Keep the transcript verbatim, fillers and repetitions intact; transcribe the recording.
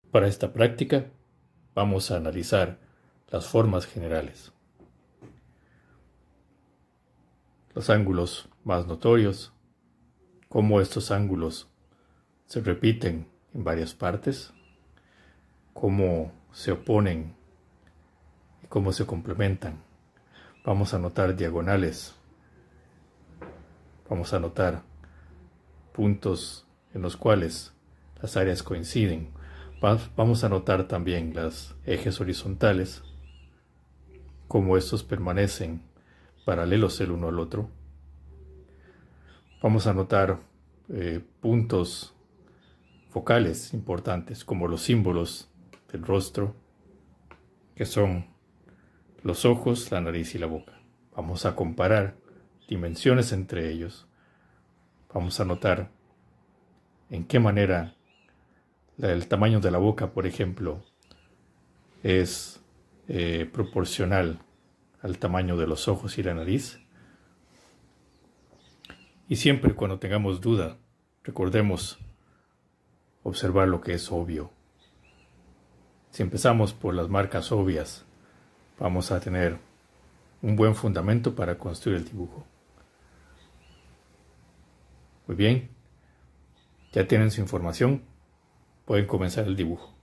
Para esta práctica vamos a analizar las formas generales. Los ángulos más notorios, cómo estos ángulos se repiten en varias partes, cómo se oponen y cómo se complementan. Vamos a notar diagonales, vamos a notar puntos en los cuales las áreas coinciden. Vamos a notar también los ejes horizontales, cómo estos permanecen paralelos el uno al otro. Vamos a notar eh, puntos focales importantes, como los símbolos del rostro, que son los ojos, la nariz y la boca. Vamos a comparar dimensiones entre ellos. Vamos a notar en qué manera el tamaño de la boca, por ejemplo, es eh, proporcional al tamaño de los ojos y la nariz. Y siempre cuando tengamos duda, recordemos observar lo que es obvio. Si empezamos por las marcas obvias, vamos a tener un buen fundamento para construir el dibujo. Muy bien, ya tienen su información, pueden comenzar el dibujo.